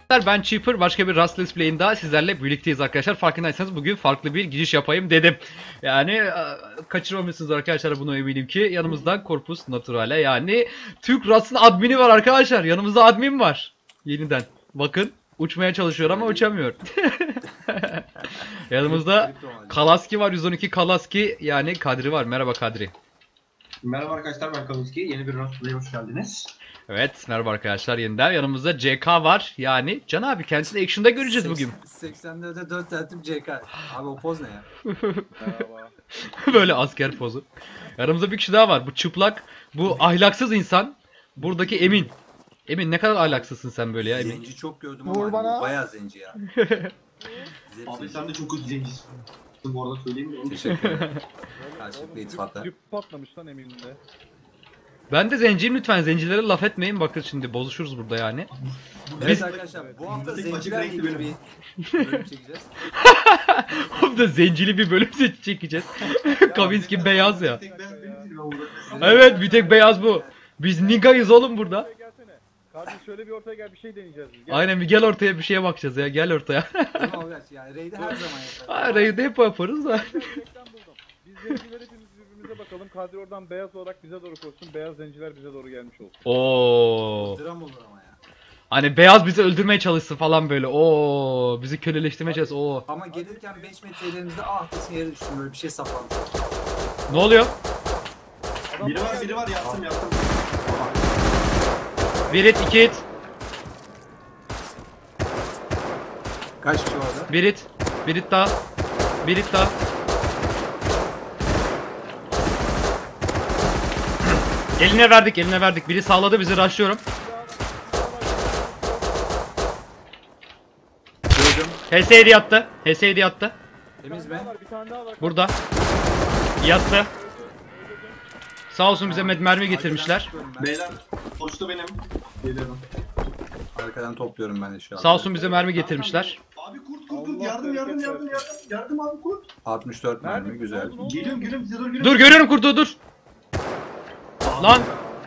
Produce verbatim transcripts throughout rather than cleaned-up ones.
Ben Cheaper, başka bir Rust Let's Play'in daha sizlerle birlikteyiz arkadaşlar. Farkındaysanız bugün farklı bir giriş yapayım dedim. Yani kaçırmamışsınız arkadaşlar, bunu eminim ki. Yanımızda Corpus Naturale, yani Türk Rust'ın admini var arkadaşlar. Yanımızda admin var. Yeniden. Bakın, uçmaya çalışıyor ama uçamıyor. Yanımızda Kalaski var, yüz on iki Kalaski, yani Kadri var. Merhaba Kadri. Merhaba arkadaşlar, ben Kalaski. Yeni bir Rust Play'e hoş geldiniz. Evet, merhaba arkadaşlar yeniden. Yanımızda C K var. Yani Can abi, kendisini Action'da göreceğiz bugün. seksen dörtte dört tertip C K. Abi o poz ne ya? Merhaba. Böyle asker pozu. Yanımızda bir kişi daha var. Bu çıplak, bu ahlaksız insan. Buradaki Emin. Emin, ne kadar ahlaksızsın sen böyle ya Emin. Zenci çok gördüm ama hani bu bayağı zenci ya. Abi sen de çok kötü zencisin. Bu arada söyleyeyim mi? Teşekkür ederim. Karşılıklı iltifatlar. Güp patlamış lan Emin'de. Ben de zenciyim, lütfen zencilere laf etmeyin. Bakın şimdi bozuşuruz burada yani. Evet arkadaşlar, bu hafta zencilerle ilgili bir bölüm çekeceğiz. Oğlum da zencili bir bölüm çekeceğiz. Kavinsky beyaz ya. Evet, bir tek beyaz bu. Biz nigayız oğlum burada. Kardeşim şöyle bir ortaya gel, bir şey deneyeceğiz biz. Gel. Aynen, bir gel ortaya, bir şeye bakacağız ya, gel ortaya. Ama gerçi yani raid'i her zaman yaparız. Ha, raid'i hep yaparız da. Gerçekten buldum. Biz zenciler hepimiz birbirimize bakalım. Kadri oradan beyaz olarak bize doğru koşsun. Beyaz zenciler bize doğru gelmiş olsun. Oo. Dram olur ama ya. Hani beyaz bizi öldürmeye çalışsın falan böyle. Oo, bizi köleleştirmeye çalışsın. Oo. Ama gelirken beş metre ilerimizde ah desin yere düştüm, böyle bir şey saplandı. Ne oluyor? Biri var, biri var. Yaptım, yaptım. Bir hit, iki hit. Kaç kişi vardı? Bir hit. Bir hit daha. Bir hit daha. Eline verdik, eline verdik. Biri sağladı, bizi rushlıyorum. Gördüm. H S yedi yattı. H S yedi yattı. Temiz mi? Bir tane daha var. Burada. Yattı. Sağ olsun bize med mermi getirmişler. Beyler, sonuçta benim. Geliyorum. Arkadan topluyorum ben de şu an. Sağ olsun bize mermi getirmişler. Abi kurt, kurt, kurt. Allah Yardım, yardım, bereket yardım, yardım. Yardım abi kurt. altmış dört mermi, güzel. Geliyorum, geliyorum. Size doğru geliyorum. Dur, görüyorum kurtu, dur. Lan.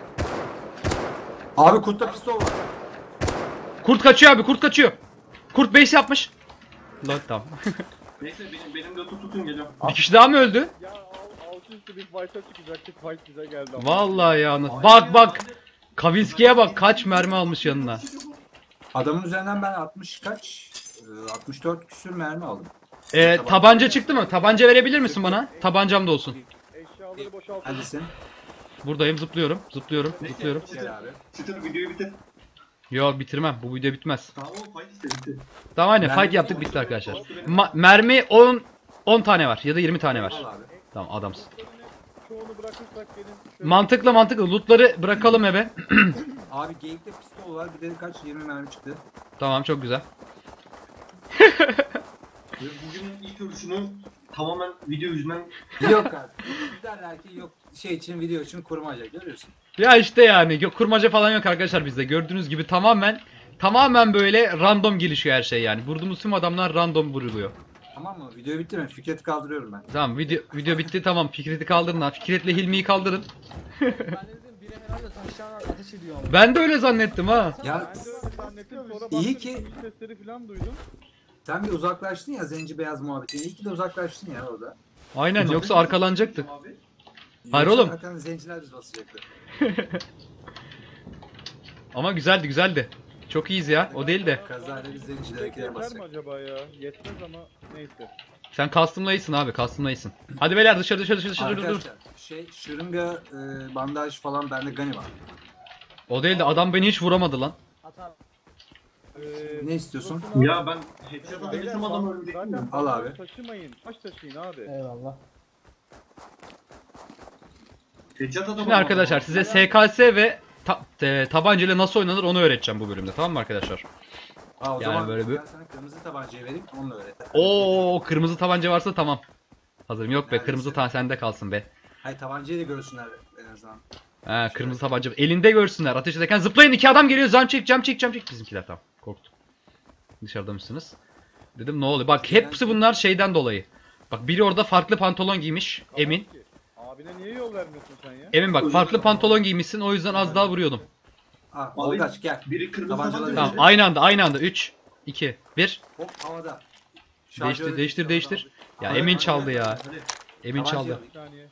Abi kurtta pistol var. Kurt kaçıyor abi, kurt kaçıyor. Kurt base yapmış. Lan tamam. Neyse, benim, benim de tut tutun geliyorum. Bir kişi daha mı öldü? Ya al- altı üstü bir fight'a çıkacaktık. Fight bize geldi ama. Vallahi ya. nasıl- Bak bak. Kavinsky'ye bak, kaç mermi almış yanına. Adamın üzerinden ben altmış kaç? Ee, altmış dört küsür mermi aldım. Ee, tabanca çıktı mı? Tabanca verebilir misin bana? Tabancam da olsun. Eşyaları boşaltın. Neredesin? Buradayım, zıplıyorum. Zıplıyorum, zıplıyorum. Gel abi. Çıtır videoyu bitir. Yok, bitirmem. Bu video bitmez. Tamam, o fight işte bitti. Tamam, aynen, Mermi fight yaptık, yok. bitti arkadaşlar. Ma mermi on on tane var ya da yirmi tane var. Al abi. Tamam, adamsın. Çoğunu bırakırsak gelin. Şöyle Mantıklı mantıklı. Lootları bırakalım eve. Abi geyikte pistol var, bir de kaç yirmi mermi çıktı. Tamam, çok güzel. Ve bugünün ilk ölüşünü tamamen video yüzünden... Yok abi. Derler ki yok şey için, video için kurmaca, görüyorsun. Ya işte yani yok, kurmaca falan yok arkadaşlar bizde. Gördüğünüz gibi tamamen tamamen böyle random gelişiyor her şey yani. Vurduğumuz tüm adamlar random vuruluyor. Tamam mı? Video bitti mi? Fikret'i kaldırıyorum ben. Tamam, video video bitti, tamam. Fikret'i kaldırın ha. Fikret'le Hilmi'yi kaldırın. Ben de dedim biri herhalde taşlarla ateş ediyor ama. Ben de öyle zannettim ha. Ya ben de öyle zannettim. Sonra İyi baktım, ki- sürü sesleri falan duydum. sen bir uzaklaştın ya zenci beyaz muhabbetine. İyi ki de uzaklaştın ya orada. Aynen, yoksa arkalanacaktık. Abi. Hayır Yoksa oğlum. Zaten zenciler biz basacaktı. Ama güzeldi, güzeldi. Çok iyiyiz ya. O değil de. Kazayla biz zencilere Yeter mi basacak. acaba ya? Yetmez ama neyse. Sen custom'layısın abi, custom'layısın. Hadi beyler, dışarı dışarı dışarı dışarı dur dur. Arkadaşlar şey şırınga, e, bandaj falan bende gani var. O değil de adam beni hiç vuramadı lan. Atar. Ee, Ne istiyorsun? Ya ben headshot'a denesem adam ölecek mi? Zaten Al abi. taşımayın. Taş taşıyın abi. Eyvallah. Headshot'a da Şimdi arkadaşlar size S K S ve ta e, tabanca ile nasıl oynanır onu öğreteceğim bu bölümde, tamam mı arkadaşlar? Aa, o Yani zaman böyle bir- ben sana kırmızı tabancayı vereyim, onunla öğret. Oo, kırmızı tabanca varsa tamam. Hazırım. Yok be, Neredesin? kırmızı tabanca sende kalsın be. Hayır, tabancayı da görsünler en azından. He, kırmızı tabanca elinde görsünler. Ateş ederken zıplayın, iki adam geliyor. Zam çek, cam çek, cam çek. Bizimkiler tamam. Korktum. Dışarıda mısınız? Dedim ne oluyor? Bak hepsi bunlar şeyden dolayı. Bak biri orada farklı pantolon giymiş. Emin. Abine niye yol vermiyorsun sen ya? Emin bak, farklı pantolon giymişsin, o yüzden az daha vuruyordum. Ah, Abi, Olgaç gel. Biri kırmızı Tabancaları tabanca. Tamam Değiştir. aynı anda aynı anda üç, iki, bir. Hop havada. Değiştir Şarjörü değiştir değiştir. havada. Ya Hadi, Emin hadi, çaldı hadi, ya. Hadi. Emin Tabancayı çaldı. alayım. Bir saniye.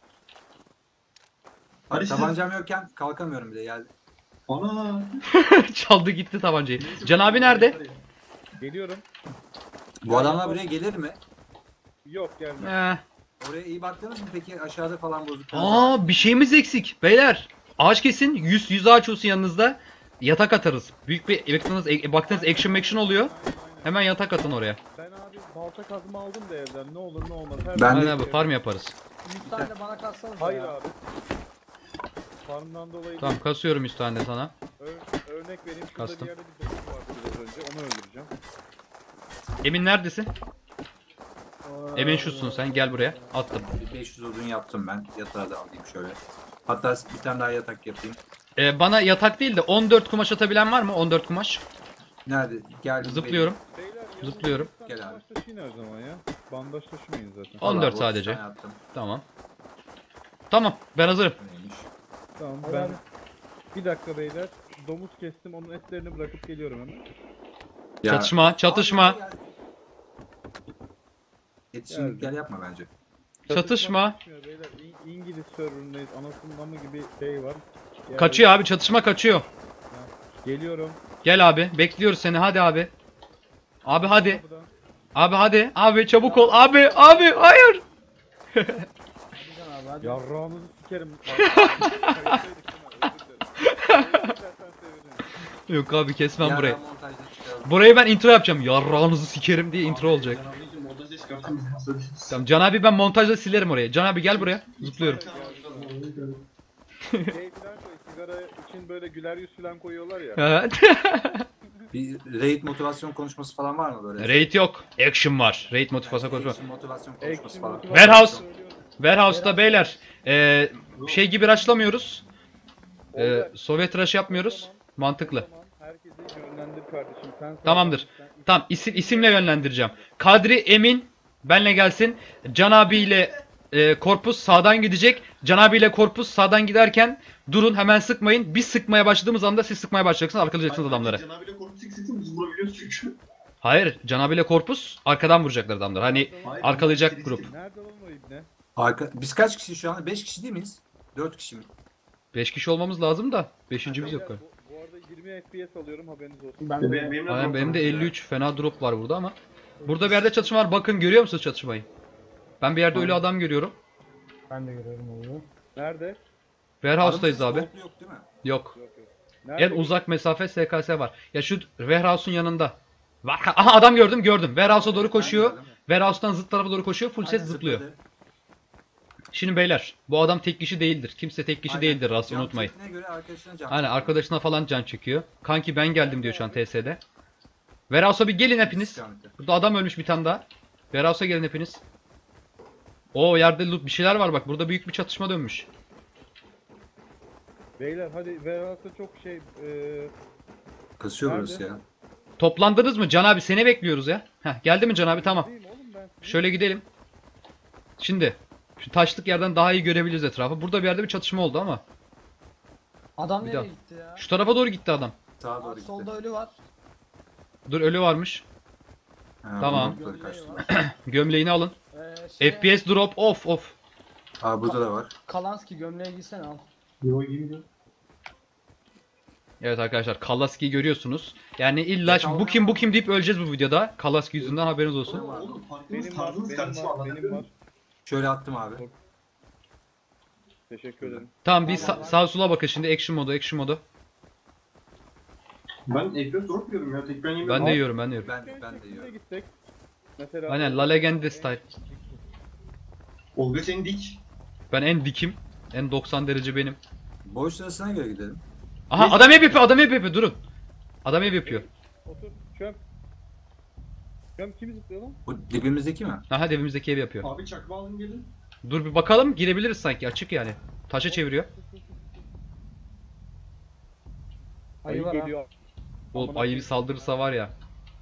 Bak, Hadi tabancam yokken kalkamıyorum bile geldi. Ana. Çaldı gitti tabancayı. Can abi nerede? Geliyorum. Bu adamlar buraya gelir mi? Yok gelme. Eh. Oraya iyi baktınız mı peki? Aşağıda falan bozuk. Aa bir şeyimiz eksik. Beyler ağaç kesin. yüz yüz ağaç olsun yanınızda. Yatak atarız. Büyük bir baktığınız, e, baktığınız action action oluyor. Aynen, aynen. Hemen yatak atın oraya. Ben abi balta kazma aldım da evden. Ne olur ne olmaz. Her Ben Aynen de- abi farm yaparız. yüz tane de bana katsanız Hayır ya. abi. Farmdan dolayı Tamam kasıyorum yüz tane de sana. Ör- örnek vereyim. Şurada Kastım. bir yerde bir domuz vardı biraz önce. Onu öldüreceğim. Emin neredesin? Ee, Emin şusun sen gel buraya. Attım. Bir beş yüz odun yaptım ben. Yatağı da alayım şöyle. Hatta bir tane daha yatak yapayım. Ee, bana yatak değil de on dört kumaş atabilen var mı? on dört kumaş. Nerede? Gel. Zıplıyorum. Beyler yanınızda Zıplıyorum. bir tane Gel abi. Bandaj taşıyın her zaman ya. Bandaj taşımayın zaten. on dört sadece. Tamam. Tamam ben hazırım. Neymiş? Tamam Hadi ben... abi. Bir dakika beyler. Domuz kestim. Onun etlerini bırakıp geliyorum hemen. Ya- Çatışma çatışma. Aa, gel. Yetişkinlik Geldim. gel yapma bence. Çatışma. Çatışma Beyler İ- İngiliz serverındayız. Anasının amı gibi şey var. Yani- Kaçıyor abi çatışma kaçıyor. Geliyorum. Gel abi bekliyoruz seni hadi abi. Abi hadi. Kapıdan. Abi hadi. Abi çabuk ol. Abi abi hayır. Hadi Can abi hadi. Yarrağınızı sikerim. Kayıttaydık değil mi? Özür dilerim. İstersen sevinirim. Yok abi kesmem Ya burayı. ben montajda çıkarım. Burayı ben intro yapacağım. Yarrağınızı sikerim diye intro olacak. Can abicim montajda çıkartın bizi nasıl ödeyeceğiz? Tamam Can abi ben montajda silerim orayı. Can abi gel buraya. Zıplıyorum. Şey filan koy. Sigara için böyle güler yüz filan koyuyorlar ya. Evet. Bir raid motivasyon konuşması falan var mı böyle? Raid yok. Action var. Raid motivasyon konuşma. Action motivasyon konuşması Action falan. motivasyon Warehouse. söylüyorum. Warehouse'da beyler. eee, şey gibi rushlamıyoruz. Eee, Olacak. Sovyet rush yapmıyoruz. O zaman- Mantıklı. o zaman herkesi yönlendir kardeşim. Sen Tamamdır. sen- Tamam isim isimle yönlendireceğim. Kadri Emin benle gelsin. Can abiyle e, Korpus sağdan gidecek. Can abiyle Korpus sağdan giderken durun hemen sıkmayın. Biz sıkmaya başladığımız anda siz sıkmaya başlayacaksınız. Arkalayacaksınız adamları. Can abiyle korku siksin biz vurabiliyoruz çünkü. Hayır. Can abiyle Korpus arkadan vuracaklar adamları. Hani Hayır, arkalayacak biz grup. Nerede lan o ibne? Arka... Biz kaç kişi şu an? beş kişi değil miyiz? dört kişi mi? beş kişi olmamız lazım da beşincimiz yok. Beyler, bu, bu arada yirmi F P S alıyorum haberiniz olsun. Ben Benim, de benim, Aynen benim de elli üç fena drop var burada ama. Burada bir yerde çatışma var. Bakın görüyor musunuz çatışmayı? Ben bir yerde ölü adam görüyorum. ben de görüyorum onu. Nerede? Warehouse'dayız abi. Aramızda smoke'lu yok değil mi? Yok. Yok yok. En Nerede? uzak mesafe S K S var. Ya şu warehouse'un yanında. Var. Aha adam gördüm gördüm. Warehouse'a doğru koşuyor. Ben de gördüm. Warehouse'dan zıt tarafa doğru koşuyor. Full set Aynen, zıplıyor. zıpladı. Şimdi beyler bu adam tek kişi değildir. Kimse tek kişi Aynen. değildir Rast Can unutmayın. çektiğine göre arkadaşına can Aynen çekiyor. arkadaşına falan can çekiyor. Kanki ben geldim diyor şu an T S'de. Warehouse'a bir gelin hepiniz. İstikamette. Burada adam ölmüş bir tane daha. Warehouse'a gelin hepiniz. Oo yerde loot bir şeyler var bak. Burada büyük bir çatışma dönmüş. Beyler hadi Veras'ta çok şey eee Kasıyor Nerede? burası ya. Toplandınız mı? Can abi seni bekliyoruz ya. Heh, geldi mi Can abi? Tamam. değil mi oğlum ben? Şöyle gidelim. Şimdi şu taşlık yerden daha iyi görebiliriz etrafı. Burada bir yerde bir çatışma oldu ama. Adam Bir nereye daha. gitti ya? Şu tarafa doğru gitti adam. Sağa doğru Abi, gitti. solda ölü var. Dur ölü varmış. Ha, Tamam. bunları Gömleği kaçtılar. var. Gömleğini alın. Ee, şey, F P S drop off off. Aa burada da var. Kalanski gömleğe giysene al. Yo gibi Evet arkadaşlar Kalaski görüyorsunuz. Yani illa şimdi bu kim bu kim deyip öleceğiz bu videoda. Kalaski yüzünden haberiniz olsun. Oğlum, oğlum farkınız Benim var, tarzınız benim kardeşim var, benim anlatabiliyor var. muyum? Şöyle attım abi. Teşekkür ederim. Tamam bir sa- sağ sola bakın şimdi action modu action modu. Ben ekmek drop yiyorum ya tek ben yemiyorum. Ben de yiyorum ben de yiyorum. Ben, Genç ben de şekilde yiyorum. gitsek. Mesela Aynen La Legende style. Olga senin dik. Ben en dikim. En doksan derece benim. Boy sırasına göre gidelim. Aha adam ev yapıyor adam ev yapıyor durun. Adam ev yapıyor. Otur çöp. Çöp kim zıplıyor lan? Bu dibimizdeki mi? Aha evimizdeki ev yapıyor. Abi çakma alın gelin. Dur bir bakalım girebiliriz sanki açık yani. Taşa çeviriyor. Ayı Ayı var ha. geliyor. Oğlum Amına ayı bir koyayım. saldırırsa var ya.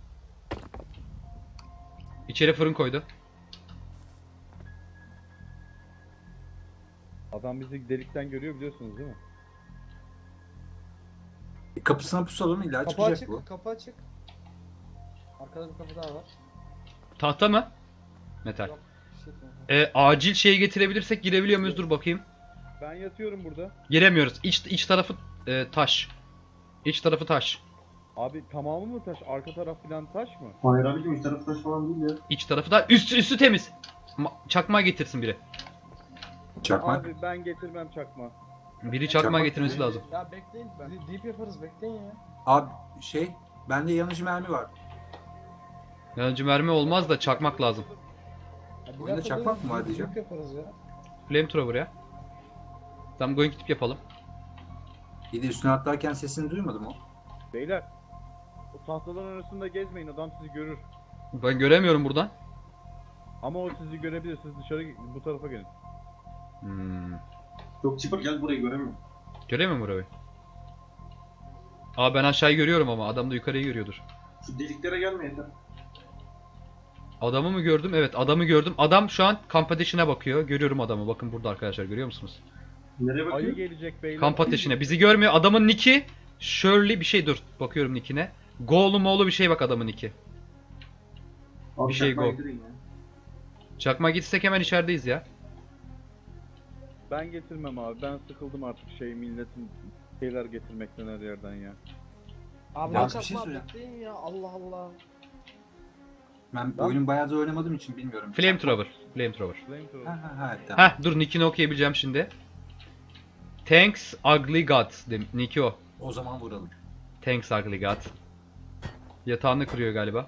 İçeri fırın koydu. Adam bizi delikten görüyor biliyorsunuz değil mi? E, kapısına pusalım illa Kapı çıkacak açık, bu. kapı açık. Arkada bir kapı daha var. Tahta mı? Metal. Yok. Shit mi? E, acil şey getirebilirsek girebiliyor muyuz? Dur bakayım. Ben yatıyorum burada. Giremiyoruz. İç, iç tarafı e, taş. İç tarafı taş. Abi tamamı mı taş? Arka taraf falan taş mı? Hayır abicim üst tarafı taş falan değil ya. İç tarafı da üstü üstü temiz. Ma- çakmağı getirsin biri. Çakmak. Abi ben getirmem çakma. Biri çakmağı Çakmak getirmesi değil. lazım. Ya bekleyin. d- Deep yaparız bekleyin ya. Abi şey bende yanıcı mermi var. Yanıcı mermi olmaz da çakmak lazım. Ya bir Oyunda dakika çakmak durun, mı var deep- diyeceğim. deep yaparız ya. Flamethrower ya. Tamam going tip yapalım. Bir de üstüne atlarken sesini duymadım o. Beyler. O tahtaların arasında gezmeyin, adam sizi görür. Ben göremiyorum buradan. Ama o sizi görebilir, siz dışarı bu tarafa gelin. Hmm. Çok çıpır gel burayı göremiyorum. Göremiyor mu burayı? Aa ben aşağıyı görüyorum ama adam da yukarıyı görüyordur. Şu deliklere gelme yeter. Adamı mı gördüm? Evet adamı gördüm. Adam şu an kamp ateşine bakıyor. Görüyorum adamı. Bakın burada arkadaşlar görüyor musunuz? Nereye Ayı bakıyor? gelecek beyler. Kamp ateşine. Bizi görmüyor. Adamın nicki Shirley bir şey dur. Bakıyorum nickine. Go'lu moğlu bir şey bak adamın nicki. Abi Bir şey çakmağı go. getirin ya. Çakma gitsek hemen içerideyiz ya. Ben getirmem abi, ben sıkıldım artık şey milletin şeyler getirmekten her yerden ya. Abi Ya ne bir şey çakma söyleyeceğim. bekleyin ya. Allah Allah. Ben Lan- oyunun bayağı da oynamadığım için bilmiyorum. Flamethrower. Flamethrower. Flamethrower. Ha ha ha tamam. Heh dur nickini okuyabileceğim şimdi. Thanks Ugly God. dem- Nicki o. O zaman vuralım. Thanks Ugly God. Yatağını kırıyor galiba.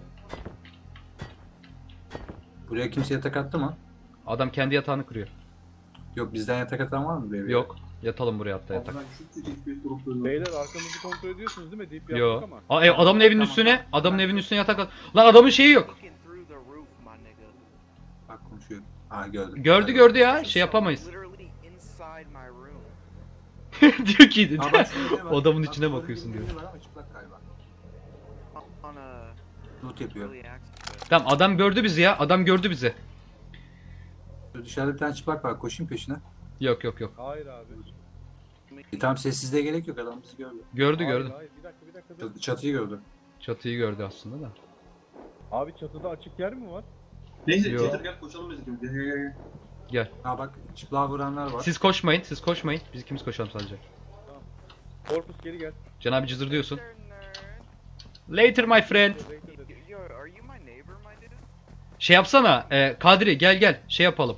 Buraya kimse yatak attı mı? Adam kendi yatağını kırıyor. Yok bizden yatak atan var mı buraya? Yok. Yatalım buraya hatta Abi yatak. ben şu küçük F P S droplarını. Beyler arkamızı kontrol ediyorsunuz değil mi? Deyip Yo. yaptık ama. Aa, e, adamın evinin Tamam, üstüne, tamam. adamın evinin üstüne yatak at. Lan adamın şeyi yok. Looking through the roof, my nigga. Bak konuşuyor. Ha gördüm. Gördü gördü ya. Şey yapamayız. Literally inside my room. diyor ki Ha, bak şurada ne var? adamın Bak, içine orada bakıyorsun bir diyor. biri var ama çıplak galiba. On a Loot yapıyor. really active. Tamam adam gördü bizi ya. Adam gördü bizi. Dışarıda bir tane çıplak var. Koşayım peşine. Yok yok yok. Hayır abi. E, tamam sessizliğe gerek yok. Adam bizi gördü. Gördü Hayır, gördü. Hayır, bir dakika bir dakika. dur. Çat- Çatıyı gördü. Çatıyı gördü aslında da. Abi çatıda açık yer mi var? Neyse Yo. getir gel koşalım biz ikimiz. Gel gel gel. Gel. Ha bak çıplığa vuranlar var. Siz koşmayın, siz koşmayın. Biz ikimiz koşalım sadece. Corpus geri gel. Can abi cızır diyorsun. Later, nerd. Later my friend. Later dedi. Yo, are you my neighbor, my dude? Şey yapsana. E, Kadri gel gel. Şey yapalım.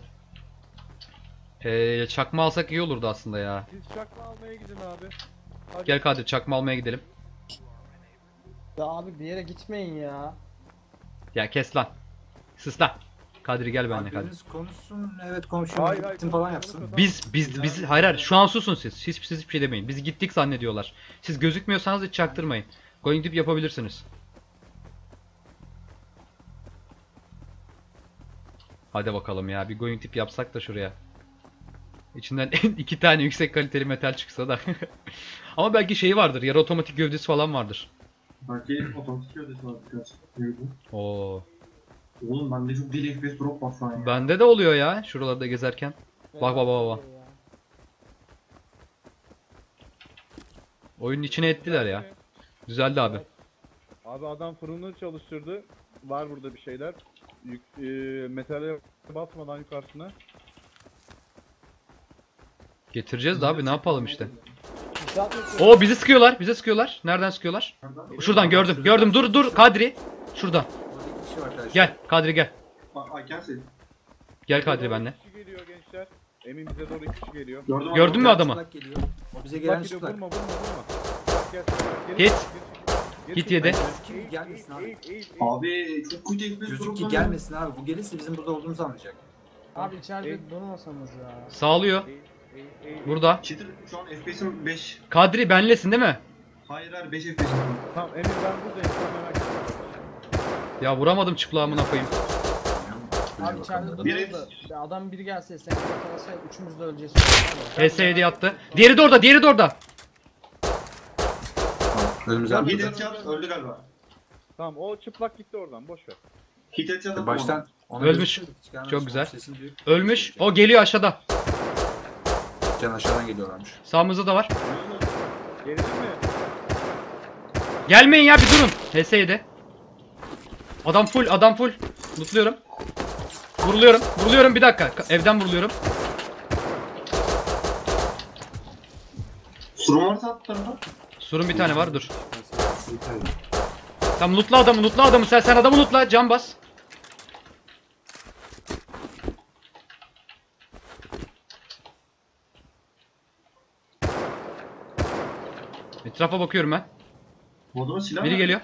E, çakma alsak iyi olurdu aslında ya. Siz çakma almaya gidin abi. Hadi. Gel Kadri çakma almaya gidelim. Ya abi bir yere gitmeyin ya. Ya kes lan. Sus lan. Kadri gel benimle Kadri. Biriniz konuşsun. Evet konuşuyorum. Hayır, hayır, Gittim falan konuşma, yapsın. konuşma. Biz biz biz hayır hayır şu an susun siz. Hiç siz hiçbir şey demeyin. Biz gittik zannediyorlar. Siz gözükmüyorsanız hiç çaktırmayın. Going deep yapabilirsiniz. Hadi bakalım ya bir going deep yapsak da şuraya. İçinden iki tane yüksek kaliteli metal çıksa da. Ama belki şeyi vardır. Yarı otomatik gövdesi falan vardır. Belki otomatik gövdesi var birkaç. Ne bileyim. Oo. Oğlum bende çok deli F P S drop var şu an ya. Bende de oluyor ya şuralarda gezerken. Bak bak bak bak. Oyunun içine ettiler ya. Düzeldi abi. Abi adam fırını çalıştırdı. Var burada bir şeyler. Yük, e, metale basmadan yukarısına. Getireceğiz de abi ne yapalım işte. İnşaat yapıyoruz. Oo bizi sıkıyorlar. Bize sıkıyorlar. Nereden sıkıyorlar? Şuradan gördüm. Gördüm. Dur dur Kadri. Şuradan. Orada iki kişi var kardeşim. Gel Kadri gel. Bak I can see. Gel Bize Kadri doğru benimle. iki kişi geliyor gençler. Emin bize doğru iki kişi geliyor. Gördüm Gördün mü Gelen adamı? çıplak geliyor. O bize Bak gelen geliyor, çıplak. vurma vurma vurma. Bak, gel, gel, geri Hit. çek, geri çek, Hit geri yedi. çek. Kim gelmesin abi. Eğil, eğil, eğil. Abi çok kötü F P S Gözük drop ki var. gelmesin abi. Bu gelirse bizim burada olduğumuzu anlayacak. Abi içeride Eğil. durmasanız ya. Sağlıyor. Eğil, eğil, eğil. Burada. Cheater şu an F P S'im beş. Kadri benlesin değil mi? Hayır hayır beş F P S'im. Tamam Emir ben buradayım. Sen merak etme. Ya vuramadım çıplağımına koyayım. Abi içeride Bakalım. Biri- duruyoruz da. Ya adam biri gelse sen kalsa üçümüz de öleceğiz. H S yedi attı. Diğeri de orada. Diğeri de orada. Önümüze Hit atladı. headshot öldü galiba. Tamam o çıplak gitti oradan boş ver. Hit headshot attım Baştan ona Ölmüş. gözüküyor, çıkarmış. Çok güzel. Sesini duyup- Ölmüş. O geliyor aşağıda. Can aşağıdan geliyorlarmış. Sağımızda da var. ona. Geldin mi? Gelmeyin ya, bir durun. H S yedi. Adam full, adam full. Lootluyorum. Vuruluyorum, vuruluyorum, bir dakika. Ka- Evden vuruluyorum. Surum varsa at tarafa. Surun bir tane var, dur. Tamam, lootla adamı, lootla adamı. Sen sen adamı lootla, can bas. Etrafa bakıyorum ben. Bu adamın silahı Biri var. geliyor.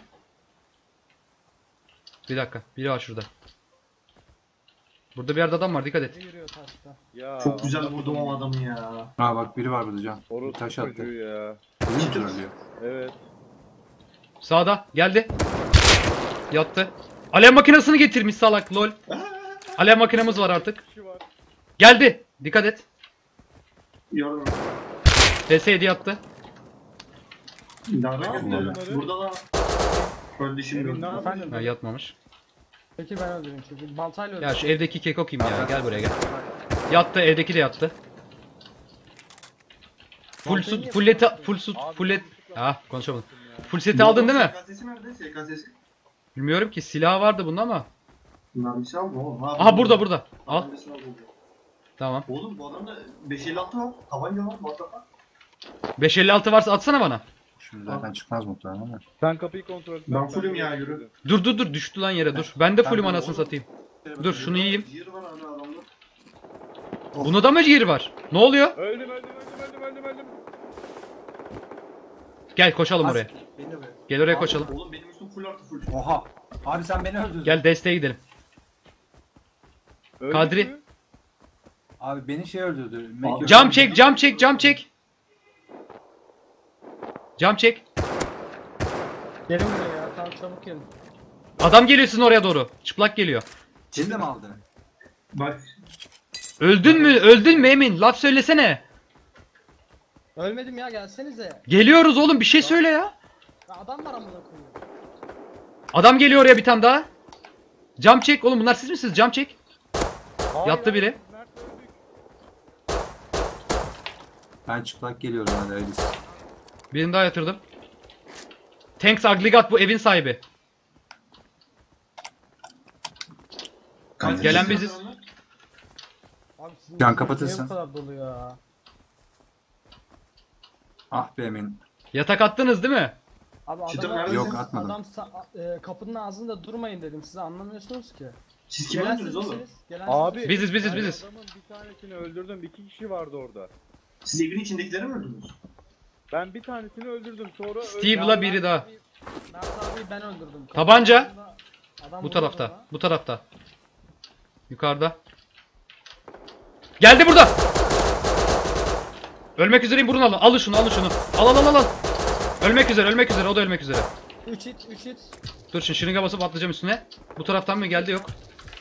Bir dakika, biri var şurada. Burada bir yerde adam var, dikkat et. Ne yürüyor taşta? Ya. Çok güzel anlamadım. vurdum o adamı ya. Ha bak biri var burada Can. Bir Orospu taş attı. çocuğu ya. Bizi mi trollüyor? Evet. Sağda, geldi. Yattı. Alev makinesini getirmiş salak, lol. Alev makinemiz var artık. Kişi var. Geldi, dikkat et. Gördüm. D S yedi yattı. Nerede yapıyorsun gördüm? bunları? Burada da. Öldü şimdi Emin, ne gördüm. yapıyorsun? Ha, yatmamış. Peki ben öldüreyim çünkü baltayla Ya öldüreyim. şu evdeki keko kim ya? Gel buraya gel. Yattı, evdeki de yattı. Full su, full seti, full su, full et. Ah, konuşamadım. Full seti aldın değil mi? S K S'si nerede? S K S'si. Bilmiyorum ki, silahı vardı bunun ama. Mermisi aldı oğlum. Ha, Aha burada burada. Al. Mermisini aldı. Tamam. Oğlum bu adamda beş elli altı var. Tabanca var. Mutlaka. beş elli altı varsa atsana bana. Şimdi zaten çıkmaz muhtemelen ama. Sen kapıyı kontrol et. Ben fullüm ya, yürü. Dur dur dur, düştü lan yere, dur. Ben de fullüm Ben de anasını oğlum. satayım. Dur şunu yiyeyim. Ciğer var abi adamda. Bunda da mı ciğeri var? Ne oluyor? Öldüm öldüm öldüm öldüm öldüm öldüm. Gel koşalım oraya. Beni de be. Gel oraya Abi, koşalım. Oğlum benim üstüm full artı full. Oha. Abi sen beni öldürdün. Gel desteğe gidelim. Öldük Kadri. mü? Abi beni şey öldürdü. Abi, Mac- Cam çek, cam çek, cam çek. Cam çek. Gelin buraya ya, tamam çabuk gelin. Adam geliyor sizin oraya doğru. Çıplak geliyor. Seni de mi aldı? Bak. Öldün mü? Öldün mü Emin? Laf söylesene. Ölmedim ya, gelsenize. Geliyoruz oğlum, bir şey söyle ya. Ya adam var amına koyayım. Adam geliyor oraya bir tane daha. Cam çek oğlum, bunlar siz misiniz? Cam çek. Hayır, Yattı hayır, biri. Mert öldük. Ben çıplak geliyorum hadi hayırlısı. Birini daha yatırdım. Thanks Ugly God, bu evin sahibi. Kaç Gelen kişi biziz. var onlar? Abi sizin Can niye kapatırsın. bu kadar dolu ya? Ah be Emin. Yatak attınız değil mi? Abi Çıtır adama, neredesin? Yok, atmadım. Adam sa- e, kapının ağzında durmayın dedim size, anlamıyorsunuz ki. Siz kimi Gelen siz öldünüz oğlum? misiniz? Gelen Abi. siz Biziz biziz Ben biziz. Adamın bir tanesini öldürdüm. İki kişi vardı orada. Siz evin içindekileri mi öldürdünüz? Ben bir tanesini öldürdüm sonra Steve'la öldüm. biri daha. Mert abiyi ben öldürdüm. Tabanca. Adam Bu vurdu tarafta. ona. Bu tarafta. Yukarıda. Geldi burada. Ölmek üzereyim, burun alın. Alın şunu, alın şunu. Al al al al, al. Ölmek üzere, ölmek üzere. O da ölmek üzere. üç hit, üç hit. Dur şimdi şırınga basıp atlayacağım üstüne. Bu taraftan mı geldi? Yok.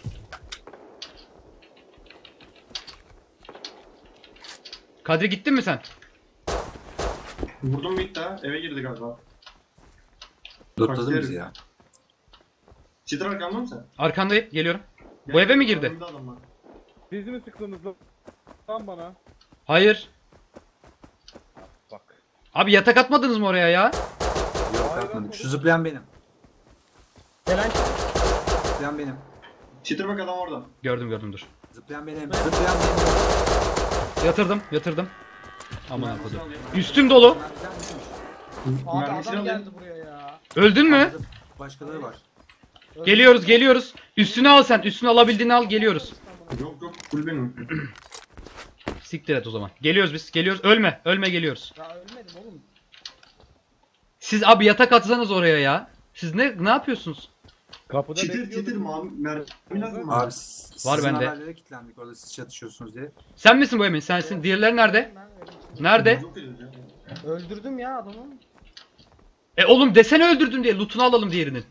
Kadri gittin mi sen? Vurdum bitti ha. Eve girdi galiba. Dotladı bizi ya. Çıtır arkamda mısın? Arkandayım, geliyorum. Bu eve mi girdi? Önümde adam var. Siz mi sıktınız lan- lan bana? Hayır. Bak. Abi yatak atmadınız mı oraya ya? Yok atmadık. Şu zıplayan benim. Gelen Zıplayan benim. Çıtır bak adam orada. Gördüm gördüm, dur. Zıplayan benim. Zıplayan benim. Yatırdım, yatırdım. Aman Mermisini akodum. alayım. Üstüm dolu. abi Mermisini adam alayım. geldi buraya ya. Öldün mü? Başkaları var. Geliyoruz, geliyoruz. Üstünü al sen. Üstünü alabildiğini al, geliyoruz. Yok yok full benim. Siktir et o zaman. Geliyoruz biz, geliyoruz. Ölme, ölme geliyoruz. Ya ölmedim oğlum. Siz abi yatak atsanız oraya ya. Siz ne ne yapıyorsunuz? Kapıda Çıtır bekliyordum. çıtır mavi mermi lazım mı? Abi s- Var sizin bende. haberlere kilitlendik orada siz çatışıyorsunuz diye. Sen misin bu Emin? Sensin. Diğerleri nerede? Ben öldürdüm. Nerede? Yok ediyoruz ya. Öldürdüm ya adamı. E oğlum desene öldürdüm diye. Loot'unu alalım diğerinin.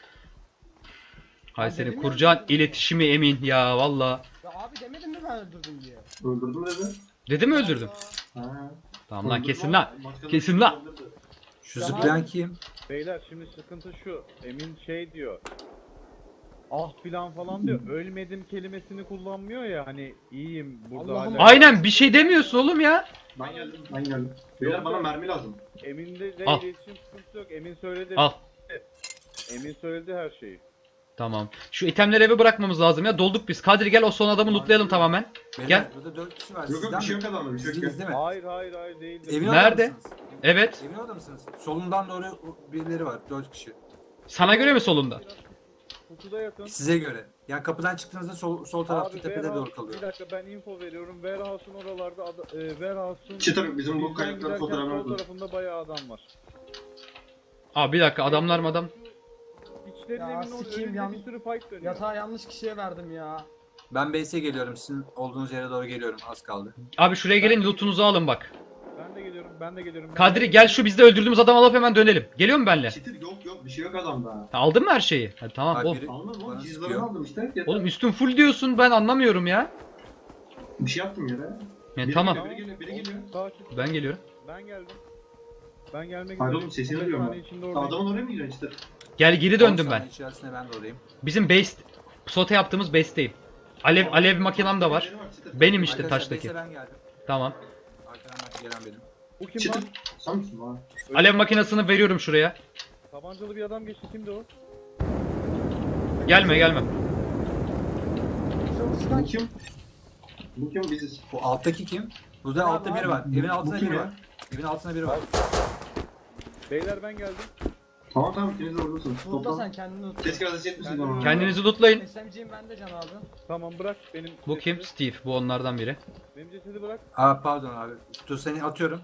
Hay Ben senin dedim ya, kuracağın öldürdüm. iletişimi Emin ya valla. Ya abi demedim mi ben öldürdüm diye. Öldürdüm dedi. Dedi mi öldürdüm? Ha. Tamam lan, Öldürdüm kesin ama lan. başkaları Kesin lan. öldürdü. Şu Tamam. zıplayan kim? Beyler şimdi sıkıntı şu. Emin şey diyor. ah filan falan diyor. Ölmedim kelimesini kullanmıyor ya hani iyiyim burada Allah'ım. hala. Aynen bir şey demiyorsun oğlum ya. Ben geldim, ben geldim. Beyler bana mermi lazım. Emin'de de Al. iletişim sıkıntı yok. Emin söyledi. Al. Emin söyledi her şeyi. Tamam. Şu itemleri eve bırakmamız lazım ya. Dolduk biz. Kadri gel o son adamı lootlayalım tamamen. Beyler, Gel. burada dört kişi var. Yok yok Sizden bir şey mi? yok adamda, bir şey yok. Sizdiniz değil mi? Hayır hayır hayır değil. Evin Nerede? orada mısınız? Evet. Evin orada mısınız? Solundan doğru birileri var. Dört kişi. Sana göre mi solunda? Kutuda yakın. Size göre. Yani kapıdan çıktığınızda sol, sol tarafta Abi, tepede warehouse- doğru kalıyor. Bir dakika ben info veriyorum. Warehouse'un oralarda ada, e, Warehouse'un Çıtır bizim bu bizden kayıtların giderken fotoğrafı sol orada. tarafında bayağı adam var. Aa bir dakika adamlar mı adam? İçlerinin Ya, evinin sikeyim önünde yan- bir sürü fight dönüyor. Yatağı yanlış kişiye verdim ya. Ben base'e geliyorum. Sizin olduğunuz yere doğru geliyorum. Az kaldı. Abi şuraya gelin lootunuzu alın bak. Ben de geliyorum ben de geliyorum. Ben Kadri de- gel şu bizde öldürdüğümüz adamı alıp hemen dönelim. Geliyor mu benimle? Çıtır yok yok bir şey yok adamda. Ha, aldın mı her şeyi? Ha, tamam. Abi Oh. biri Anladın bana mı? sıkıyor. Cizlerini aldım işte. Yeter. Oğlum üstün full diyorsun ben anlamıyorum ya. Bir şey yaptım yere. Ya, Biri tamam. geliyor, biri geliyor, biri geliyor. Sakin. Ben geliyorum. Ben geldim. Ben gelmek Hayır üzereyim. oğlum, sesini beş duyuyorum saniye ben. içinde oradayım. Adamın oraya mı gidiyorsun Çıtır? Gel geri on döndüm saniye ben. içerisinde ben de oradayım. Bizim base sote yaptığımız base'teyim. Alev alev makinam da var. Benim işte Arkadaşlar, taştaki. base'e ben geldim. Tamam. Arkadan gelen benim. Bu kim Çıtır. lan? Sen misin lan? Alev makinesini veriyorum şuraya. Tabancalı bir adam geçti. Kimdi o? Gelme gelme. Bu kim? Bu kim biziz? Bu alttaki kim? Burada Ya altta abi, biri var. Evin bu altında kim biri ya? var. Evin altında biri var. Beyler ben geldim. Tamam tamam ikiniz de oradasınız. Burada Toplam. sen kendini tut. Ses kardeşi etmişsiniz Ben- bana. Kendinizi lootlayın. S M G'yim bende Can abi. Tamam bırak benim Bu kim? cesedi. Steve. Bu onlardan biri. Benim cesedi bırak. Aa pardon abi. Dur seni atıyorum.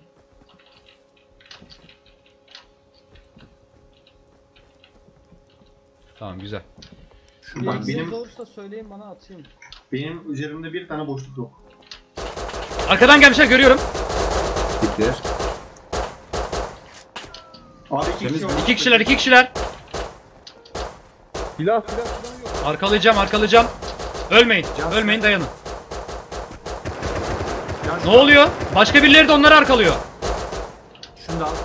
Tamam güzel. Şuradan. Bak, Bir benim- eksiğiniz olursa söyleyin bana atayım. Benim üzerimde bir tane boşluk yok. Arkadan gelmişler görüyorum. Bitti. Abi iki Temiz kişi mi? var. İki kişiler iki kişiler. Silah silah silah yok. Arkalayacağım arkalayacağım. Ölmeyin. Can- Ölmeyin dayanın. Ya Ne oluyor? Başka birileri de onları arkalıyor. Şunu da al.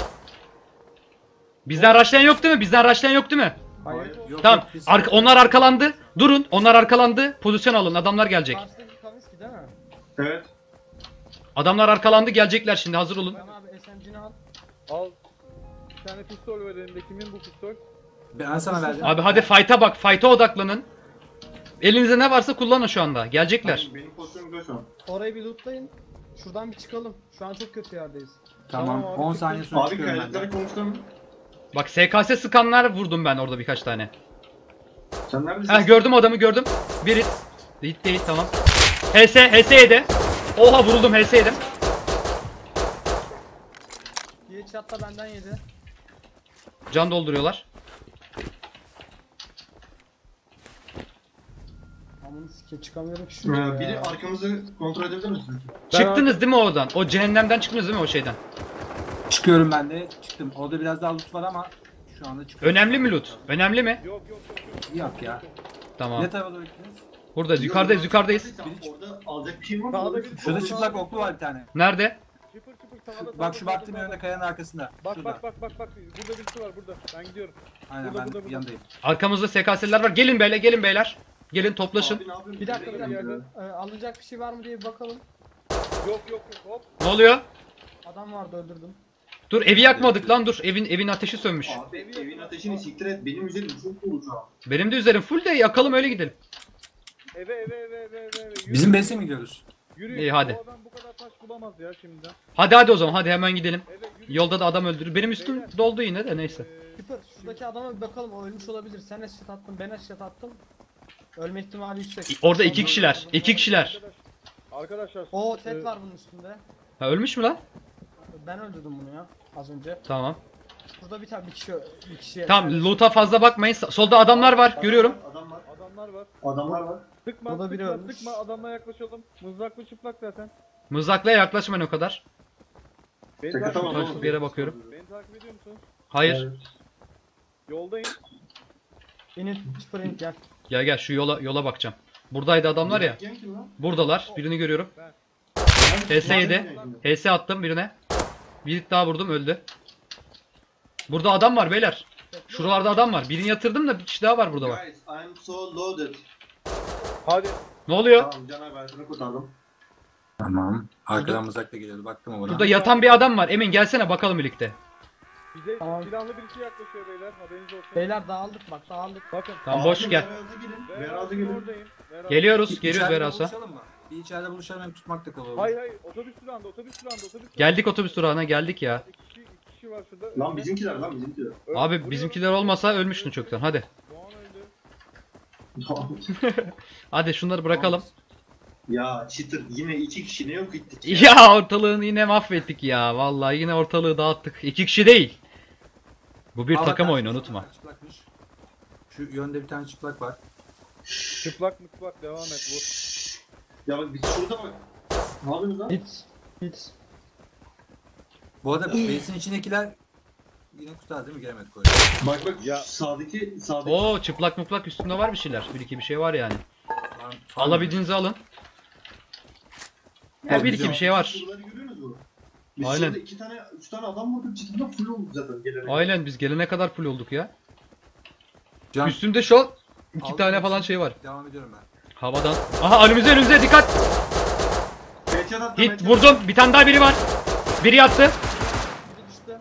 Bizden rushlayan yok değil mi? Bizden rushlayan yok değil mi? Hayır. Yok, Tamam. yok, biz- Arka- onlar arkalandı. Durun. Onlar arkalandı. Pozisyon alın. Adamlar gelecek. Karşıdaki Kaminski değil mi? Evet. Adamlar arkalandı. Gelecekler şimdi. Hazır olun. Can abi S M G'ni al. Al. Bir tane pistol var elinde. Kimin bu pistol? Ben sana vereceğim. Abi hadi fight'a bak. Fight'a odaklanın. Elinizde ne varsa kullanın şu anda. Gelecekler. Benim, benim pozisyonum güzel şu an. Orayı bir lootlayın. Şuradan bir çıkalım. Şu an çok kötü yerdeyiz. Tamam. Tamam abi, on çıktı. saniye sonra Abi çıkıyorum ben kayıtları de. konuştum. Bak S K S sıkanlar vurdum ben orada birkaç tane. Sen neredesin? Heh gördüm adamı gördüm. Biri. Hit değil tamam. H S. H S yedi. Oha vuruldum H S yedim. Bir çatla benden yedi. Can dolduruyorlar. Amını sikeyim çıkamıyorum ki şuraya Ee, biri ya. arkamızı kontrol edebilir misin? Çıktınız değil mi oradan? O cehennemden çıktınız değil mi o şeyden? Çıkıyorum ben de. Çıktım. Orada biraz daha loot var ama şu anda çıkıyorum. Önemli mi loot? Önemli mi? Yok yok yok. yok. Yok ya. Tamam. Ne tarafa doğru gittiniz? Buradayız. Yukarıdayız. Yukarıdayız. Orada alacak bir şey var mı? Sağda bir- Şurada çıplak oklu var bir tane. Nerede? Çıpır çıpır sağda. Bak sağda, şu sağda, baktığım sağda. yönde kayanın arkasında. Bak Şurada. bak bak bak bak. Burada birisi var burada. Ben gidiyorum. Aynen Burada, ben burada, burada. yanındayım. Arkamızda S K S'liler var. Gelin beyler. Gelin beyler. Gelin toplaşın. Abi ne yapıyorsun? Bir dakika bir Nereye dakika. gidiyorsun? Ee, alınacak bir şey var mı diye bir bakalım. Yok yok yok. Hop. Ne oluyor? Adam vardı öldürdüm. Dur evi yakmadık lan dur. Evin evin ateşi sönmüş. Abi evin ateşini siktir et. Benim üzerim çok dolu şu an. Benim de üzerim full de yakalım öyle gidelim. Eve eve eve eve eve. eve. Yürü, Bizim base'e mi gidiyoruz? Yürü. İyi, hadi. Bu adam bu kadar taş bulamaz ya şimdiden. Hadi hadi o zaman hadi hemen gidelim. Eve yürü. Yolda da adam öldürür. Benim üstüm doldu yine de neyse. Ee, Skipper şuradaki adama bir bakalım o ölmüş olabilir. Sen eşit attın ben eşit attım. Ölme ihtimali yüksek. Orada iki kişiler. iki kişiler. Arkadaş- Arkadaşlar. O e, tet var bunun üstünde. Ha ölmüş mü lan? Ben öldürdüm bunu ya az önce. Tamam. Burada bir tane bir kişi bir kişi. Tamam loot'a fazla bakmayın. Sa- Solda adamlar var. Görüyorum. Adam var. Adamlar var. Adamlar var. Sıkma Burada biri sıkma ölmüş. sıkma adamla yaklaşalım. Mızraklı çıplak zaten. Mızrakla yaklaşmayın o kadar. Beni Şaka takip, tamam Takip oğlum. bir yere bakıyorum. beni takip ediyor musun? Hayır. Yoldayım. İnit sprint gel. Gel gel şu yola yola bakacağım. Buradaydı adamlar ya. Yiyen kim lan? Buradalar. Birini görüyorum. H S yedi. H S attım birine. Bir daha vurdum öldü. Burada adam var beyler. Şuralarda adam var. Birini yatırdım da bir kişi daha var burada bak. Guys, I'm so loaded. Hadi. Ne oluyor? Tamam Can abi ben seni kurtardım. Tamam. Arkadan mızrak da geliyordu. Baktım ona. Burada yatan bir adam var. Emin gelsene bakalım birlikte. Bize Tamam. silahlı birisi yaklaşıyor beyler. Haberiniz olsun. Beyler dağıldık bak dağıldık. Bakın. Tamam boş Abi, gel. Beyaz'a girin. Beyaz Beyaz'a girin. oradayım. Beyaz- Geliyoruz. Bir Geliyoruz içeride Beras'a. buluşalım mı? Bir içeride buluşalım hem tutmak da kolay olur. Hayır hayır. Otobüs durağında. Otobüs durağında. Otobüs durağında. Geldik otobüs durağına geldik ya. İki kişi, iki kişi var şurada. Lan bizimkiler lan bizimkiler. Öl- Abi vuruyorum. bizimkiler olmasa ölmüştün çoktan. Hadi. Doğan öldü. Hadi şunları bırakalım. Ya cheater yine iki kişi ne yok gittik. Ya ortalığını yine mahvettik ya. Vallahi yine ortalığı dağıttık. İki kişi değil. Bu bir Aa, takım bak, oyunu karşımızda unutma. bir tane çıplakmış. Şu yönde bir tane çıplak var. Çıplak mıplak devam et vur. Ya bak biz şurada bak. Ne yapıyorsunuz lan? Hit. Hit. Bu arada base'in içindekiler yine kurtar değil mi? Giremedik oraya. Bak bak Ya. sağdaki sağdaki. Oo çıplak mıplak üstünde var bir şeyler. Bir iki bir şey var yani. Var- Alabildiğinizi alın. Ya Evet, bir iki bir şey var. Buraları görüyorsunuz mu? Biz Aynen. şurada iki tane, üç tane adam vurduk. Cheater'da full olduk zaten gelene. Aynen biz gelene kadar full olduk ya. Can, Üstünde şu an iki aldım tane hepsini. falan şey var. Devam ediyorum ben. Havadan. Aha önümüze önümüze dikkat. Headshot attım, Hit headshot. vurdum. Bir tane daha biri var. Biri yattı. Biri düştü.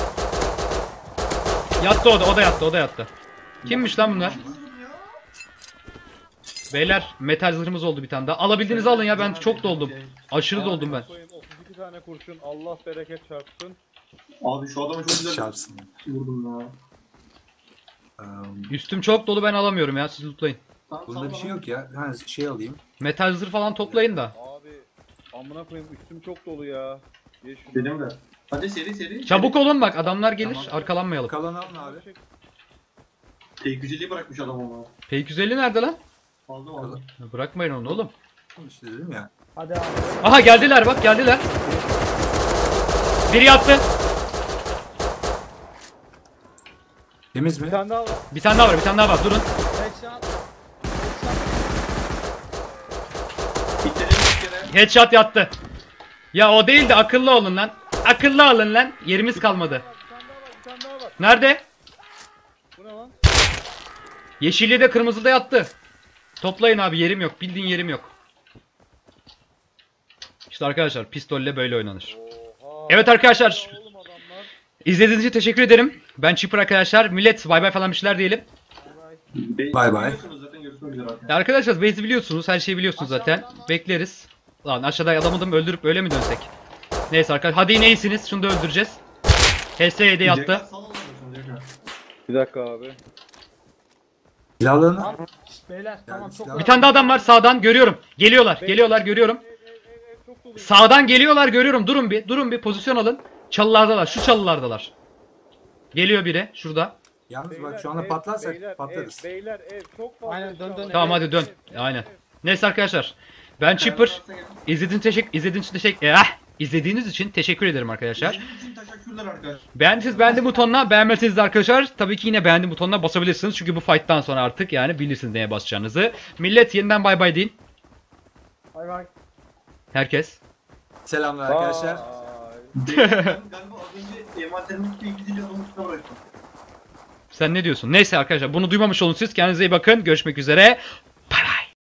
Yattı o da o da yattı o da yattı. Kimmiş lan bunlar? Vurdum ya. Beyler metal zırhımız oldu bir tane daha. Alabildiğinizi alın ya ben çok doldum. Aşırı doldum ben. Koyayım, otuz iki tane kurşun. Allah bereket çarpsın. Abi şu adamı çok güzel Çarpsın. vurdum ya. Um, Üstüm çok dolu ben alamıyorum ya siz lootlayın. Tamam, bunda tamam, bir şey tamam. yok ya. Ha, şey alayım. Metal zırh falan toplayın da. Abi amına koyayım üstüm çok dolu ya. Ye şunu. Benim de. Hadi seri seri. Çabuk olun bak adamlar gelir Tamam. arkalanmayalım. Kalanı alın abi. Tek güzelliği bırakmış adam ama. P iki yüz elli nerede lan? Aldım aldım. Ya bırakmayın onu oğlum. İşte dedim ya. Hadi abi. Aha geldiler bak geldiler. Biri yattı. Temiz mi? Bir tane daha var. Bir tane daha var bir tane daha var durun. Headshot. Bitlerim bir kere. Headshot yattı. Ya o değil de akıllı olun lan. Akıllı olun lan. Yerimiz kalmadı. Bir tane daha var. Bir tane daha var. Nerede? Bu ne lan? Yeşilli de kırmızı da yattı. Toplayın abi yerim yok. Bildiğin yerim yok. İşte arkadaşlar pistolle böyle oynanır. Oha. Evet arkadaşlar. Oğlum adamlar. İzlediğiniz için teşekkür ederim. Ben Chipper arkadaşlar. Millet bay bay falan bir şeyler diyelim. Be- Bay bay. Biliyorsunuz zaten görüşmek üzere artık. Ya arkadaşlar base'i biliyorsunuz. Her şeyi biliyorsunuz zaten. Bekleriz. Lan aşağıda adamı da öldürüp öyle mi dönsek? Neyse arkadaşlar. Hadi yine iyisiniz. Şunu da öldüreceğiz. H S yedi yattı. Cekar sal alıyorsun, Cekar. Bir dakika abi. Silahlarını Lan, şşt, beyler tamam çok silah- Bir tane daha adam var sağdan görüyorum. Geliyorlar. Geliyorlar görüyorum. Ev, ev, ev, ev çok dolu. Sağdan geliyorlar görüyorum. Durun bir. Durun bir pozisyon alın. Çalılardalar. Şu çalılardalar. Geliyor biri şurada. Yalnız Beyler, bak şu anda ev, patlarsak beyler, patlarız. Ev, beyler ev çok fazla. Aynen, dön, eşya dön, var. Tamam Evet, hadi dön. Ev, ev, Aynen. ev. Neyse arkadaşlar. Ben Chipper. Varsa gelin. İzlediğiniz teşekkür izlediğiniz için teşekkür eh, izlediğiniz için teşekkür ederim arkadaşlar. İzlediğiniz için teşekkürler arkadaşlar. Beğendiyseniz beğendim butonuna, beğenmezseniz de arkadaşlar tabii ki yine beğendim butonuna basabilirsiniz. Çünkü bu fight'tan sonra artık yani bilirsiniz neye basacağınızı. Millet yeniden bay bay deyin. Bay bay. Herkes. Selamlar arkadaşlar. Vay. Ben galiba az önce envanterimdeki bilgiyle adamın üstüne bıraktım. Sen ne diyorsun? Neyse arkadaşlar bunu duymamış olun siz. Kendinize iyi bakın. Görüşmek üzere.